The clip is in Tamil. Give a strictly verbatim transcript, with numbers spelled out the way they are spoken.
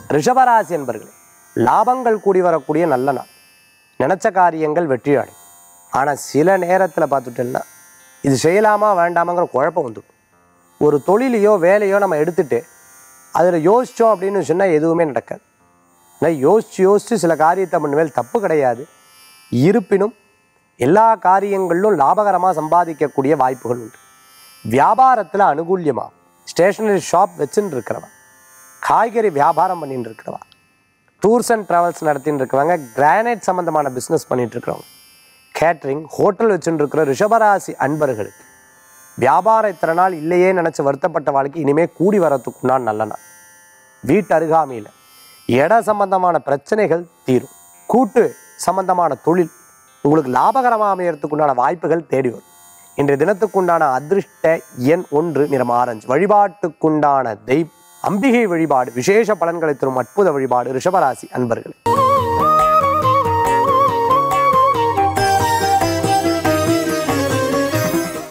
ரிஷபராசி என்பர்களே, லாபங்கள் கூடி வரக்கூடிய நல்ல நாள். நினச்ச காரியங்கள் வெற்றியாடும். ஆனால் சில நேரத்தில் பார்த்துட்டோம்னா இது செய்யலாமா வேண்டாமாங்கிற குழப்பம் வந்துடும். ஒரு தொழிலையோ வேலையோ நம்ம எடுத்துகிட்டு அதில் யோசித்தோம் அப்படின்னு சொன்னால் எதுவுமே நடக்காது. ஆனால் யோசித்து யோசித்து சில காரியத்தை பண்ணுவேல் தப்பு கிடையாது. இருப்பினும் எல்லா காரியங்களிலும் லாபகரமாக சம்பாதிக்கக்கூடிய வாய்ப்புகள் உண்டு. வியாபாரத்தில் அனுகூல்யமாக ஸ்டேஷனரி ஷாப் வச்சுன்னு இருக்கிறவா, காய்கறி வியாபாரம் பண்ணிட்டு இருக்கிறவா, டூர்ஸ் அண்ட் ட்ராவல்ஸ் நடத்தின்னு இருக்கிறவங்க, கிரானைட் சம்மந்தமான பிஸ்னஸ் பண்ணிட்டு இருக்கிறவங்க, கேட்ரிங் ஹோட்டல் வச்சுட்டு இருக்கிற ரிஷபராசி அன்பர்களுக்கு வியாபாரம் இத்தனை நாள் இல்லையே நினச்சி வருத்தப்பட்ட வாழ்க்கை இனிமேல் கூடி வரத்துக்குண்டான நல்ல நாள். வீட்டு அருகாமையில் இட சம்பந்தமான பிரச்சனைகள் தீரும். கூட்டு சம்பந்தமான தொழில் உங்களுக்கு லாபகரமாக அமையறதுக்குண்டான வாய்ப்புகள் தேடி வரும். இன்றைய தினத்துக்குண்டான அதிர்ஷ்ட எண் ஒன்று, நிறம் ஆரஞ்சு. வழிபாட்டுக்குண்டான தெய்வம் அம்பிகை வழிபாடு. விசேஷ பலன்களை தரும் அற்புத வழிபாடு ரிஷபராசி அன்பர்களே.